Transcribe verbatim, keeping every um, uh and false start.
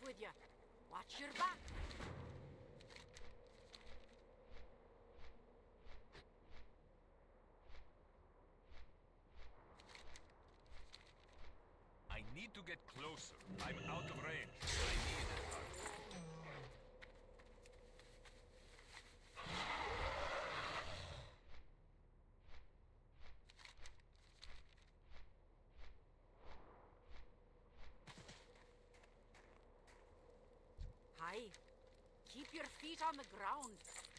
with you. Watch your back. I need to get closer. I'm out of range. I need a touch. Hi. Keep your feet on the ground.